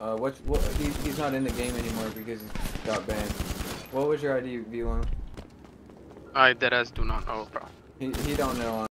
He's not in the game anymore because he got banned. What was your ID, V1? I deadass do not know, bro. He don't know.